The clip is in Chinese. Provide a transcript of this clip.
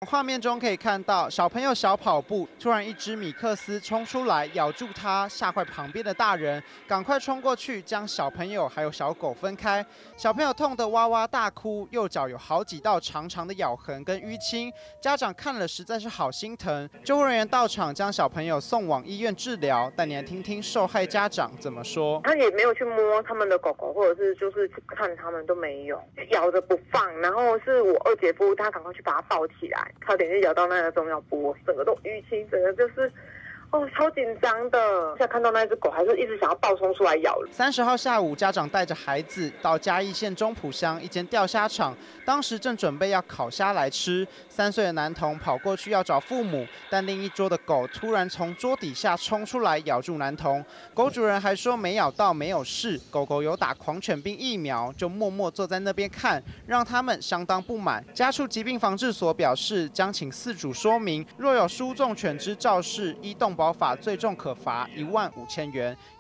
画面中可以看到小朋友小跑步，突然一只米克斯冲出来咬住它，吓坏旁边的大人，赶快冲过去将小朋友还有小狗分开。小朋友痛得哇哇大哭，右脚有好几道长长的咬痕跟淤青，家长看了实在是好心疼。救护人员到场将小朋友送往医院治疗，但你来听听受害家长怎么说。 他也没有去摸他们的狗狗，或者是就是去看他们都没有，咬着不放。然后是我二姐夫，他赶快去把它抱起来，差点就咬到那个重要部，整个都淤青，整个就是超紧张的。现在看到那只狗还是一直想要暴冲出来咬。 30号下午，家长带着孩子到嘉义县中埔乡一间钓虾场，当时正准备要烤虾来吃。3岁的男童跑过去要找父母，但另一桌的狗突然从桌底下冲出来咬住男童。狗主人还说没咬到，没有事，狗狗有打狂犬病疫苗，就默默坐在那边看，让他们相当不满。家畜疾病防治所表示，将请饲主说明，若有输纵犬只肇事，依动保法最重可罚15000元。